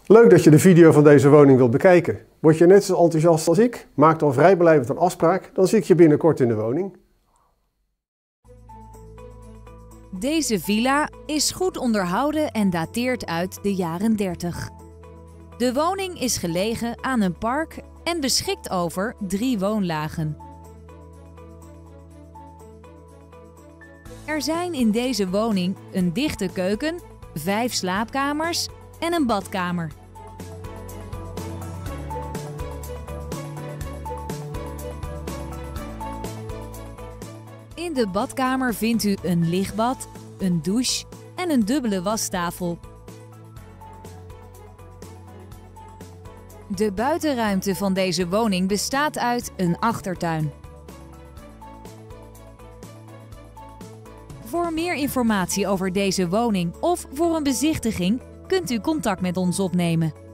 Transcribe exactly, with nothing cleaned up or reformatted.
Leuk dat je de video van deze woning wilt bekijken. Word je net zo enthousiast als ik? Maak dan vrijblijvend een afspraak, dan zie ik je binnenkort in de woning. Deze villa is goed onderhouden en dateert uit de jaren dertig. De woning is gelegen aan een park en beschikt over drie woonlagen. Er zijn in deze woning een dichte keuken, vijf slaapkamers en een badkamer. In de badkamer vindt u een lichtbad, een douche en een dubbele wastafel. De buitenruimte van deze woning bestaat uit een achtertuin. Voor meer informatie over deze woning of voor een bezichtiging kunt u contact met ons opnemen.